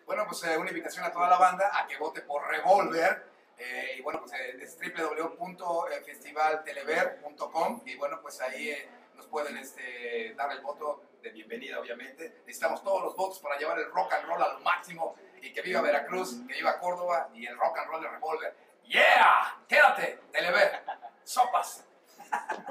Bueno, pues una invitación a toda la banda a que vote por Revolver. Y bueno, pues es www.festivaltelever.com y bueno, pues ahí nos pueden dar el voto de bienvenida, obviamente. Necesitamos todos los votos para llevar el rock and roll a lo máximo y que viva Veracruz, que viva Córdoba y el rock and roll de Revolver. ¡Yeah! ¡Quédate, Telever! ¡Sopas!